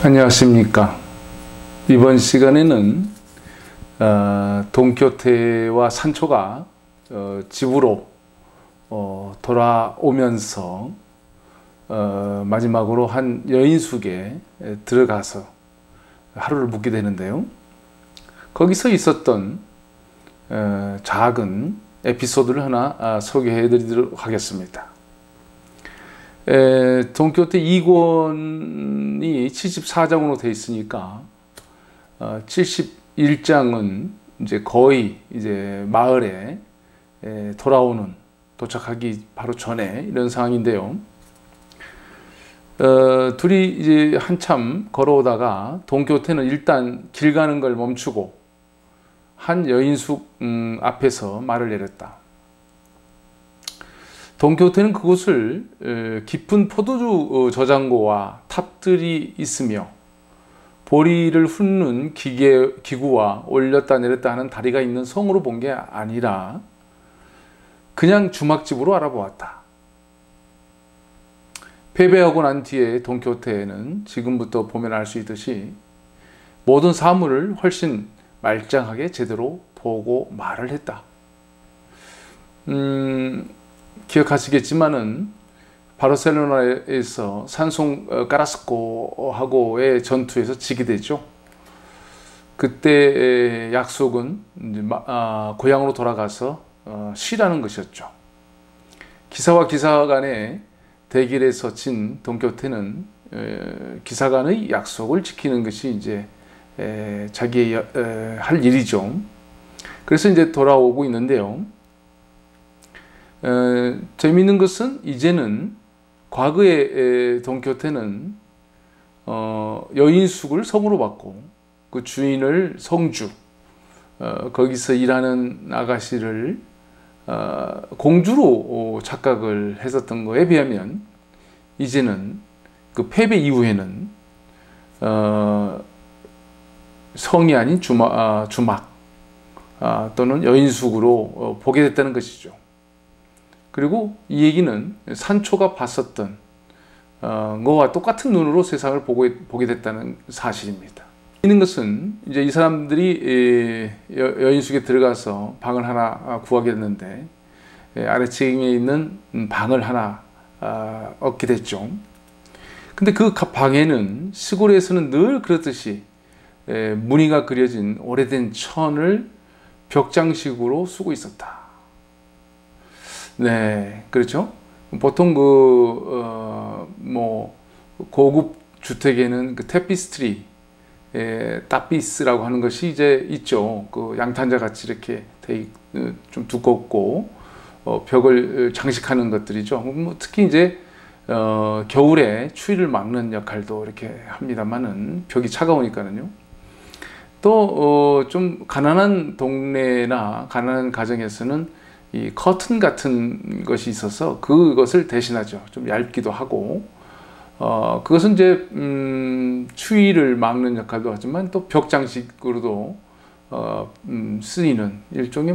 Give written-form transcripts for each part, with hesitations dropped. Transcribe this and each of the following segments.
안녕하십니까. 이번 시간에는 돈키호테와 산초가 집으로 돌아오면서 마지막으로 한 여인숙에 들어가서 하루를 묵게 되는데요. 거기서 있었던 작은 에피소드를 하나 소개해 드리도록 하겠습니다. 돈키호테 2권이 74장으로 되어 있으니까 71장은 이제 거의 이제 마을에 돌아오는, 도착하기 바로 전에 이런 상황인데요. 둘이 이제 한참 걸어오다가 돈키호테는 일단 길 가는 걸 멈추고 한 여인숙 앞에서 말을 내렸다. 돈키호테는 그곳을 깊은 포도주 저장고와 탑들이 있으며 보리를 훑는 기구와 올렸다 내렸다 하는 다리가 있는 성으로 본 게 아니라 그냥 주막집으로 알아보았다. 패배하고 난 뒤에 돈키호테는 지금부터 보면 알 수 있듯이 모든 사물을 훨씬 말짱하게 제대로 보고 말을 했다. 기억하시겠지만은 바르셀로나에서 산송 까라스코하고의 전투에서 지게 되죠. 그때 약속은 이제 고향으로 돌아가서 쉬라는 것이었죠. 기사와 기사 간의 대결에서 진 돈키호테는 기사간의 약속을 지키는 것이 이제 자기의 할 일이죠. 그래서 이제 돌아오고 있는데요. 재미있는 것은 이제는 과거에 돈키호테는 여인숙을 성으로 받고 그 주인을 성주, 거기서 일하는 아가씨를 공주로 착각을 했었던 거에 비하면 이제는 그 패배 이후에는 성이 아닌 주막 또는 여인숙으로 보게 됐다는 것이죠. 그리고 이 얘기는 산초가 봤었던 거와 똑같은 눈으로 세상을 보게 됐다는 사실입니다. 있는 것은 이제 이 사람들이 여인숙에 들어가서 방을 하나 구하게 됐는데 아래층에 있는 방을 하나 얻게 됐죠. 근데 그 방에는 시골에서는 늘 그렇듯이 무늬가 그려진 오래된 천을 벽장식으로 쓰고 있었다. 네, 그렇죠. 보통 고급 주택에는 그 테피스트리, 타피스라고 하는 것이 이제 있죠. 그 양탄자 같이 이렇게 좀 두껍고 벽을 장식하는 것들이죠. 특히 이제 겨울에 추위를 막는 역할도 이렇게 합니다만은 벽이 차가우니까는요. 또 좀 가난한 동네나 가난한 가정에서는 이 커튼 같은 것이 있어서 그것을 대신하죠. 좀 얇기도 하고 그것은 이제 추위를 막는 역할도 하지만 또 벽 장식으로도 쓰이는 일종의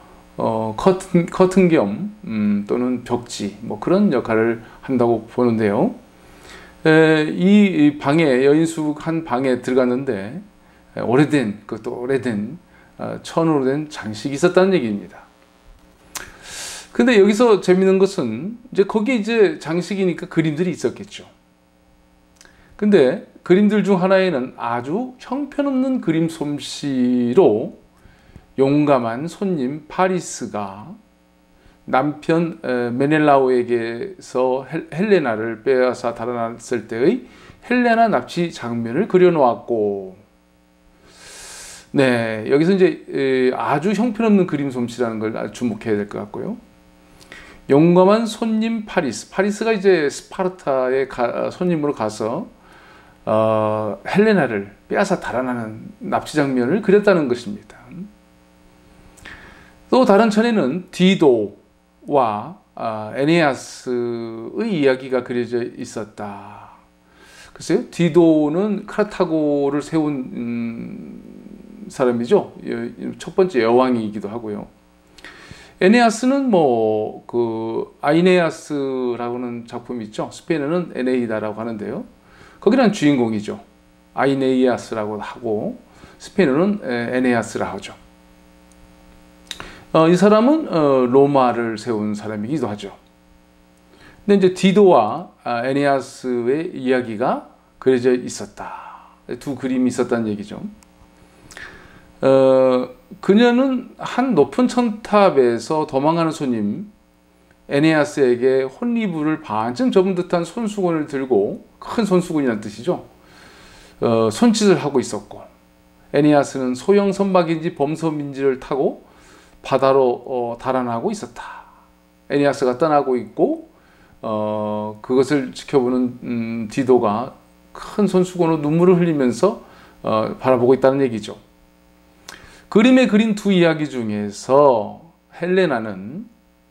커튼 겸 또는 벽지 그런 역할을 한다고 보는데요. 이 방에 여인숙 한 방에 들어갔는데 그것도 오래된 천으로 된 장식이 있었다는 얘기입니다. 근데 여기서 재밌는 것은 이제 거기에 이제 장식이니까 그림들이 있었겠죠. 근데 그림들 중 하나에는 아주 형편없는 그림 솜씨로 용감한 손님 파리스가 남편 메넬라오에게서 헬레나를 빼앗아 달아났을 때의 헬레나 납치 장면을 그려놓았고, 네, 여기서 이제 아주 형편없는 그림 솜씨라는 걸 주목해야 될 것 같고요. 용감한 손님 파리스가 이제 스파르타에 손님으로 가서 헬레나를 빼앗아 달아나는 납치 장면을 그렸다는 것입니다. 또 다른 천에는 디도와 에네아스의 이야기가 그려져 있었다. 글쎄요, 디도는 카르타고를 세운 사람이죠. 첫 번째 여왕이기도 하고요. 에네아스는 아이네아스라고 하는 작품이 있죠. 스페인어는 에네이다라고 하는데요. 거기는 주인공이죠. 아이네이아스라고 하고 스페인어는 에네아스라 하죠. 이 사람은 로마를 세운 사람이기도 하죠. 근데 이제 디도와 에네아스의 이야기가 그려져 있었다. 두 그림이 있었다는 얘기죠. 그녀는 한 높은 천탑에서 도망가는 손님 에네아스에게 혼리부를 반쯤 접은 듯한 손수건을 들고, 큰 손수건이라는 뜻이죠. 손짓을 하고 있었고, 에네아스는 소형 선박인지 범섬인지를 타고 바다로 달아나고 있었다. 에네아스가 떠나고 있고 그것을 지켜보는 디도가 큰 손수건으로 눈물을 흘리면서 바라보고 있다는 얘기죠. 그림에 그린 두 이야기 중에서 헬레나는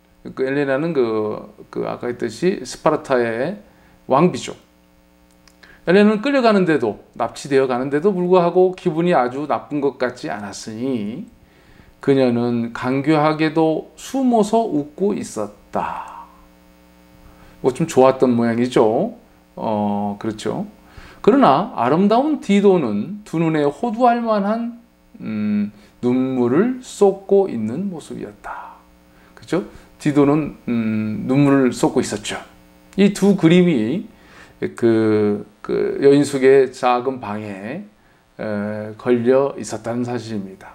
아까 했듯이 스파르타의 왕비죠. 헬레나는 끌려가는데도, 납치되어 가는데도 불구하고 기분이 아주 나쁜 것 같지 않았으니 그녀는 간교하게도 숨어서 웃고 있었다. 뭐 좀 좋았던 모양이죠. 그렇죠. 그러나 아름다운 디도는 두 눈에 호두할 만한 눈물을 쏟고 있는 모습이었다. 그렇죠? 디도는 눈물을 쏟고 있었죠. 이 두 그림이 그 여인숙의 작은 방에 걸려 있었다는 사실입니다.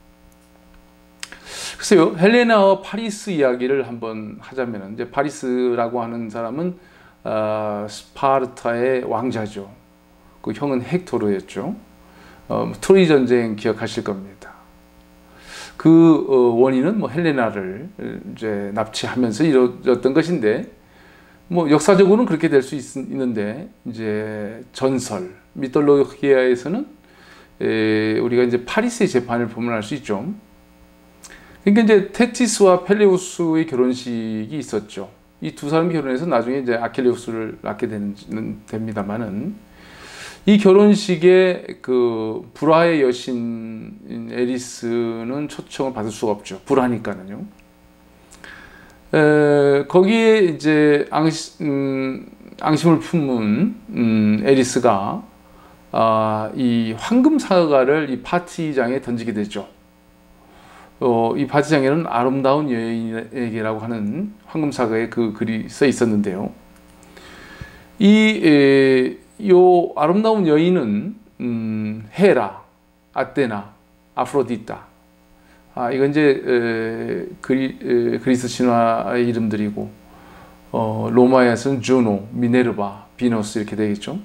글쎄요, 헬레나와 파리스 이야기를 한번 하자면, 이제 파리스라고 하는 사람은 스파르타의 왕자죠. 그 형은 헥토르였죠. 트로이 전쟁 기억하실 겁니다. 그 원인은 뭐 헬레나를 이제 납치하면서 이루어졌던 것인데, 뭐 역사적으로는 그렇게 될 수 있는데, 이제 전설 미톨로기아에서는 우리가 이제 파리스의 재판을 보면 알 수 있죠. 그러니까 이제 테티스와 펠레우스의 결혼식이 있었죠. 이 두 사람이 결혼해서 나중에 이제 아킬레우스를 낳게 됩니다만은, 이 결혼식에 그 불화의 여신 에리스는 초청을 받을 수가 없죠. 불화니까는요. 거기에 이제 앙심을 품은 에리스가 이 황금 사과를 이 파티장에 던지게 되죠. 이 파티장에는 아름다운 여인에게라고 하는 황금 사과의 그 글이 써 있었는데요. 요 아름다운 여인은 헤라, 아테나, 아프로디타. 이건 이제 그리스 신화의 이름들이고, 로마에서는 주노, 미네르바, 비너스 이렇게 되겠죠.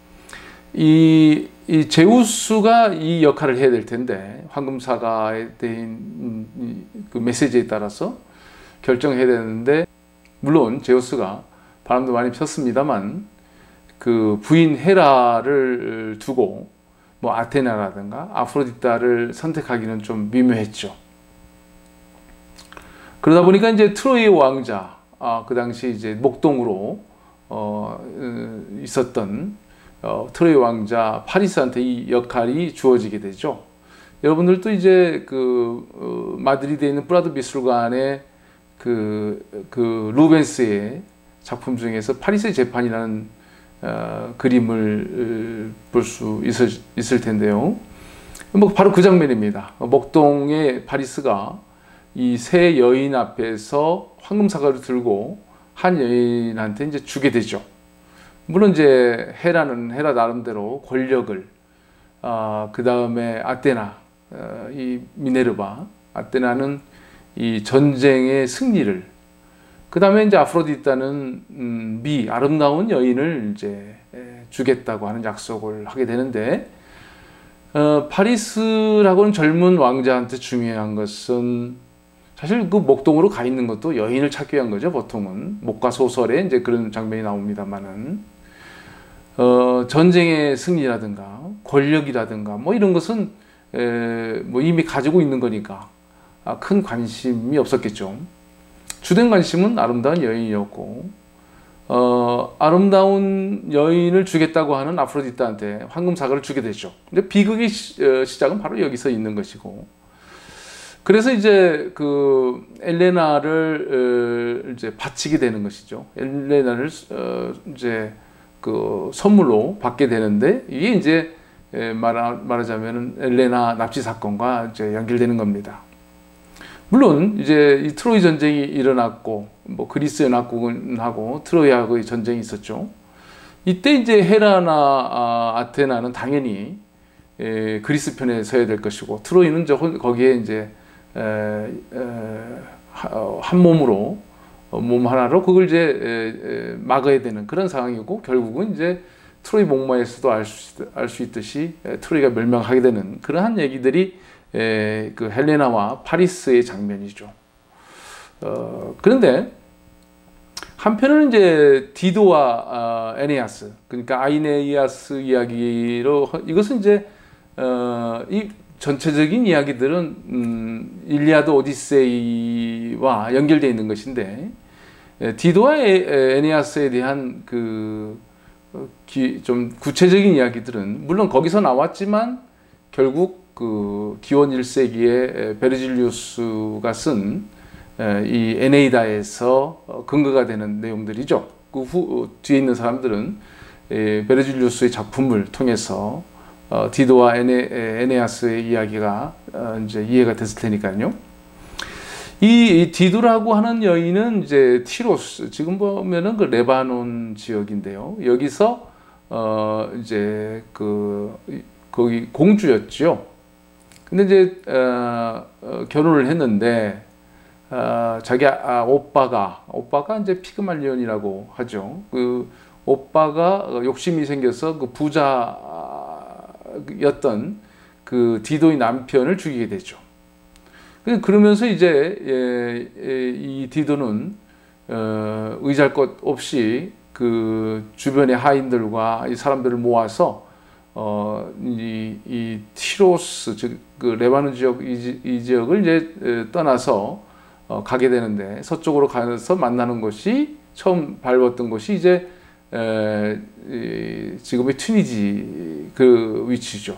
이 제우스가 이 역할을 해야 될 텐데, 황금 사과에 대한 그 메시지에 따라서 결정해야 되는데, 물론 제우스가 바람도 많이 폈습니다만 그 부인 헤라를 두고 뭐 아테나라든가 아프로디타를 선택하기는 좀 미묘했죠. 그러다 보니까 이제 트로이의 왕자, 그 당시 이제 목동으로 있었던 트로이 왕자 파리스한테 이 역할이 주어지게 되죠. 여러분들도 이제 마드리드에 있는 프라도 미술관의 루벤스의 작품 중에서 파리스의 재판이라는 그림을 볼 수 있을 텐데요. 뭐 바로 그 장면입니다. 목동의 파리스가 이 세 여인 앞에서 황금 사과를 들고 한 여인한테 이제 주게 되죠. 물론 이제 헤라는 헤라 나름대로 권력을, 그 다음에 아테나, 이 미네르바, 아테나는 이 전쟁의 승리를, 그 다음에 이제 아프로디타는 아름다운 여인을 이제 주겠다고 하는 약속을 하게 되는데, 파리스라고는 젊은 왕자한테 중요한 것은 사실 그 목동으로 가 있는 것도 여인을 찾기 위한 거죠. 보통은 목가 소설에 이제 그런 장면이 나옵니다만은, 전쟁의 승리라든가 권력이라든가 뭐 이런 것은 뭐 이미 가지고 있는 거니까 큰 관심이 없었겠죠. 주된 관심은 아름다운 여인이었고, 아름다운 여인을 주겠다고 하는 아프로디타한테 황금 사과를 주게 되죠. 근데 비극의 시작은 바로 여기서 있는 것이고, 그래서 이제 그 엘레나를 이제 바치게 되는 것이죠. 엘레나를 이제 그 선물로 받게 되는데, 이게 이제 말하자면 엘레나 납치 사건과 이제 연결되는 겁니다. 물론 이제 이 트로이 전쟁이 일어났고 뭐 그리스 연합군하고 트로이하고의 전쟁이 있었죠. 이때 이제 헤라나 아테나는 당연히 그리스 편에 서야 될 것이고 트로이는 거기에 이제 한 몸으로 몸 하나로 그걸 이제 막아야 되는 그런 상황이고 결국은 이제 트로이 목마에서도 알 수 있듯이 트로이가 멸망하게 되는 그러한 얘기들이 그 헬레나와 파리스의 장면이죠. 그런데 한편으로는 이제 디도와 에네아스, 그러니까 아이네이아스 이야기로 이것은 이제 이 전체적인 이야기들은 일리아드 오디세이와 연결되어 있는 것인데 디도와 에네아스에 대한 좀 구체적인 이야기들은 물론 거기서 나왔지만 결국 그 기원 1세기에 베르질리우스가 쓴 이 에네이다에서 근거가 되는 내용들이죠. 그 뒤에 있는 사람들은 베르질리우스의 작품을 통해서 디도와 에네아스의 이야기가 이제 이해가 됐을 테니까요. 이 디도라고 하는 여인은 이제 티로스, 지금 보면은 그 레바논 지역인데요. 여기서 이제 거기 공주였죠. 근데 이제 결혼을 했는데 자기 오빠가 이제 피그말리온이라고 하죠. 그 오빠가 욕심이 생겨서 그 부자였던 그 디도의 남편을 죽이게 되죠. 그러면서 이제 이 디도는 의지할 것 없이 그 주변의 하인들과 이 사람들을 모아서 이 티로스, 즉 그 레바논 지역 이 지역을 이제 떠나서 가게 되는데 서쪽으로 가서 만나는 곳이 처음 밟았던 곳이 이제 지금의 튀니지 그 위치죠.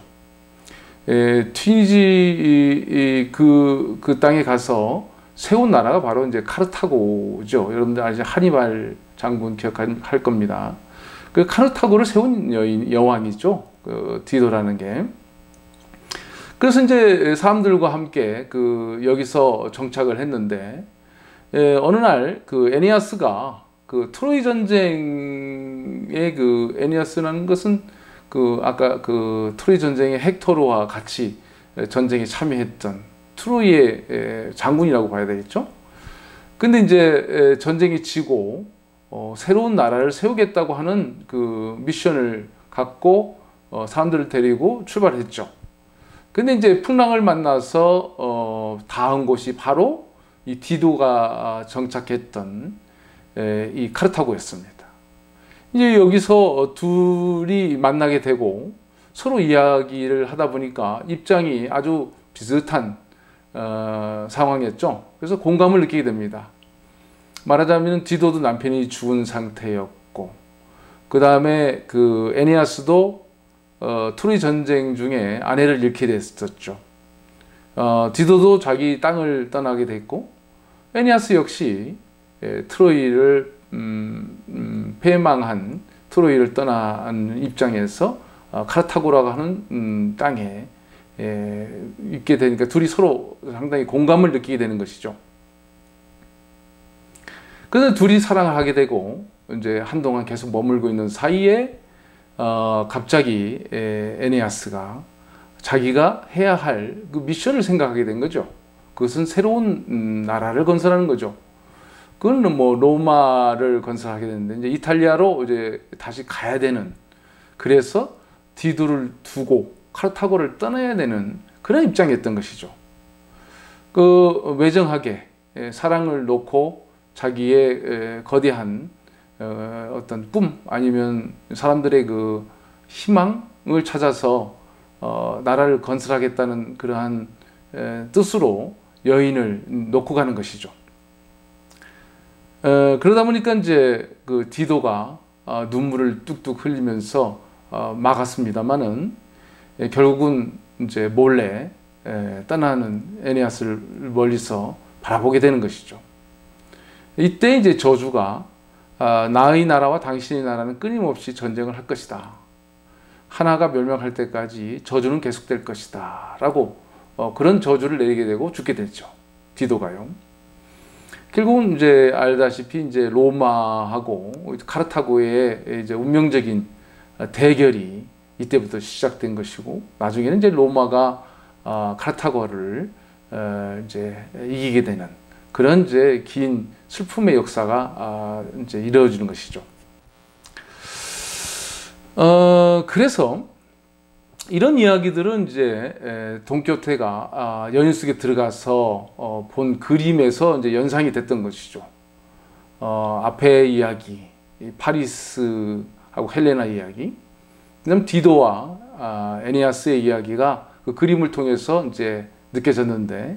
튀니지 그 땅에 가서 세운 나라가 바로 이제 카르타고죠. 여러분들 아직 하니발 장군 기억할 겁니다. 그 카르타고를 세운 여왕이죠. 그 디도라는 게. 그래서 이제 사람들과 함께 여기서 정착을 했는데 어느 날 그 에니아스가 그 트로이 전쟁의 그 에니아스라는 것은 아까 그 트로이 전쟁의 헥토르와 같이 전쟁에 참여했던 트로이의 장군이라고 봐야 되겠죠. 근데 이제 전쟁이 지고 새로운 나라를 세우겠다고 하는 그 미션을 갖고 사람들을 데리고 출발했죠. 근데 이제 풍랑을 만나서 닿은 곳이 바로 이 디도가 정착했던 이 카르타고였습니다. 이제 여기서 둘이 만나게 되고 서로 이야기를 하다 보니까 입장이 아주 비슷한 상황이었죠. 그래서 공감을 느끼게 됩니다. 말하자면 디도도 남편이 죽은 상태였고 그 다음에 그 에니아스도 트로이 전쟁 중에 아내를 잃게 됐었죠. 디도도 자기 땅을 떠나게 됐고 에니아스 역시 트로이를 패망한 트로이를 떠난 입장에서 카르타고라고 하는 땅에 있게 되니까 둘이 서로 상당히 공감을 느끼게 되는 것이죠. 그래서 둘이 사랑을 하게 되고 이제 한동안 계속 머물고 있는 사이에 갑자기 에네아스가 자기가 해야 할 그 미션을 생각하게 된 거죠. 그것은 새로운 나라를 건설하는 거죠. 그건 뭐 로마를 건설하게 됐는데 이제 이탈리아로 이제 다시 가야 되는, 그래서 디도를 두고 카르타고를 떠나야 되는 그런 입장이었던 것이죠. 그 외정하게 사랑을 놓고 자기의 거대한 어떤 꿈 아니면 사람들의 그 희망을 찾아서 나라를 건설하겠다는 그러한 뜻으로 여인을 놓고 가는 것이죠. 그러다 보니까 이제 그 디도가 눈물을 뚝뚝 흘리면서 막았습니다만은 결국은 이제 몰래 떠나는 에네아스를 멀리서 바라보게 되는 것이죠. 이때 이제 저주가 나의 나라와 당신의 나라는 끊임없이 전쟁을 할 것이다. 하나가 멸망할 때까지 저주는 계속될 것이다 라고 그런 저주를 내리게 되고 죽게 됐죠. 디도가요. 결국은 이제 알다시피 이제 로마하고 카르타고의 이제 운명적인 대결이 이때부터 시작된 것이고, 나중에는 이제 로마가 카르타고를 이제 이기게 되는 그런 이제 긴 슬픔의 역사가 이제 이루어지는 것이죠. 그래서 이런 이야기들은 이제 돈키호테가 연인 속에 들어가서 본 그림에서 이제 연상이 됐던 것이죠. 앞의 이야기, 파리스하고 헬레나 이야기, 그다음 디도와 에네아스의 이야기가 그 그림을 통해서 이제 느껴졌는데,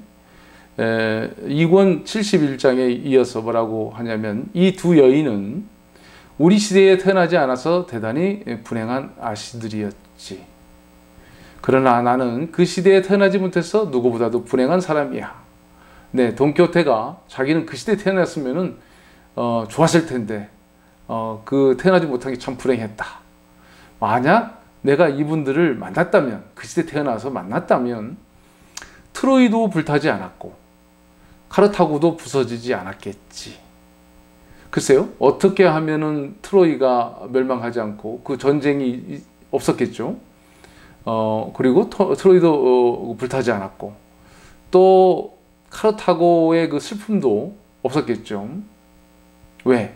2권 71장에 이어서 뭐라고 하냐면, 이 두 여인은 우리 시대에 태어나지 않아서 대단히 불행한 아씨들이었지. 그러나 나는 그 시대에 태어나지 못해서 누구보다도 불행한 사람이야. 네, 돈키호테가 자기는 그 시대에 태어났으면은 좋았을 텐데 그 태어나지 못한 게 참 불행했다. 만약 내가 이분들을 만났다면, 그 시대에 태어나서 만났다면 트로이도 불타지 않았고 카르타고도 부서지지 않았겠지. 글쎄요, 어떻게 하면은 트로이가 멸망하지 않고 그 전쟁이 없었겠죠. 그리고 트로이도 불타지 않았고 또 카르타고의 그 슬픔도 없었겠죠. 왜?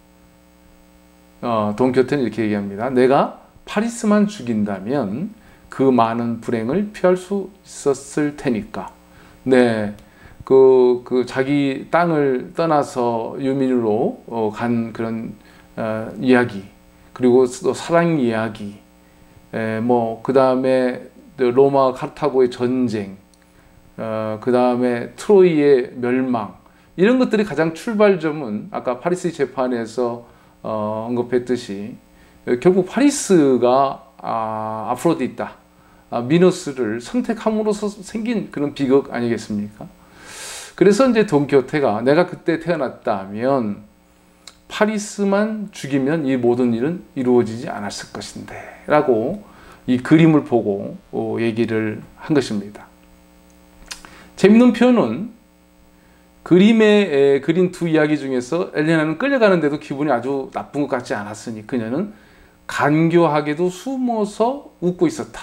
돈키호테는 이렇게 얘기합니다. 내가 파리스만 죽인다면 그 많은 불행을 피할 수 있었을 테니까. 네, 그 자기 땅을 떠나서 유민으로 간 그런 이야기, 그리고 또 사랑 이야기, 뭐 그 다음에 로마 카르타고의 전쟁, 그 다음에 트로이의 멸망, 이런 것들이 가장 출발점은 아까 파리스 재판에서 언급했듯이 결국 파리스가 아프로디타, 미너스를 선택함으로써 생긴 그런 비극 아니겠습니까? 그래서 이제 돈키호테가 내가 그때 태어났다면 파리스만 죽이면 이 모든 일은 이루어지지 않았을 것인데 라고 이 그림을 보고 얘기를 한 것입니다. 재밌는 표현은 그림에 그린 두 이야기 중에서 엘레나는 끌려가는데도 기분이 아주 나쁜 것 같지 않았으니 그녀는 간교하게도 숨어서 웃고 있었다.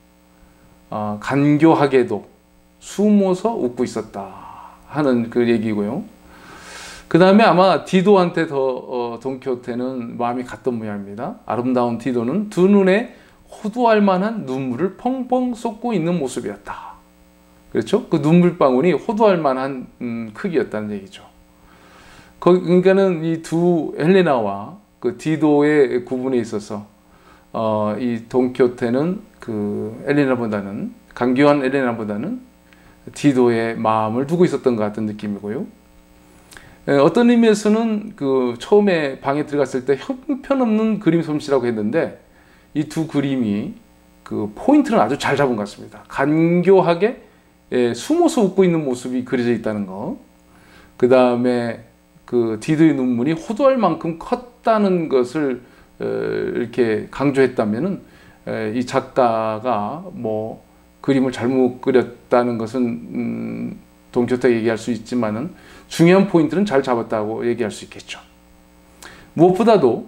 간교하게도 숨어서 웃고 있었다 하는 그 얘기고요. 그 다음에 아마 디도한테 더 돈키호테는 마음이 갔던 모양입니다. 아름다운 디도는 두 눈에 호도할 만한 눈물을 펑펑 쏟고 있는 모습이었다. 그렇죠? 그 눈물방울이 호도할 만한 크기였다는 얘기죠. 그러니까는 이 두 헬레나와 그 디도의 구분에 있어서 이 돈키호테는 그 엘레나보다는, 강교한 엘레나보다는 디도의 마음을 두고 있었던 것 같은 느낌이고요. 어떤 의미에서는 그 처음에 방에 들어갔을 때 형편없는 그림 솜씨라고 했는데 이 두 그림이 그 포인트는 아주 잘 잡은 것 같습니다. 간교하게 숨어서 웃고 있는 모습이 그려져 있다는 거, 그 다음에 그 디도의 눈물이 호도할 만큼 컸다는 것을 이렇게 강조했다면은 이 작가가 뭐 그림을 잘못 그렸다는 것은 돈키호테가 얘기할 수 있지만은 중요한 포인트는 잘 잡았다고 얘기할 수 있겠죠. 무엇보다도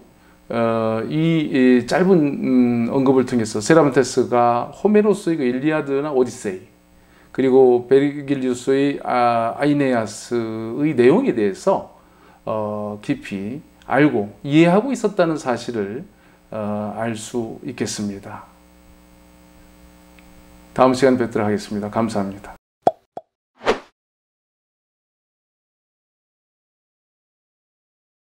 이 짧은 언급을 통해서 세라반테스가 호메로스의 그 일리아드나 오디세이, 그리고 베르길리우스의 아이네아스의 내용에 대해서 깊이 알고 이해하고 있었다는 사실을 알 수 있겠습니다. 다음 시간에 뵙도록 하겠습니다. 감사합니다.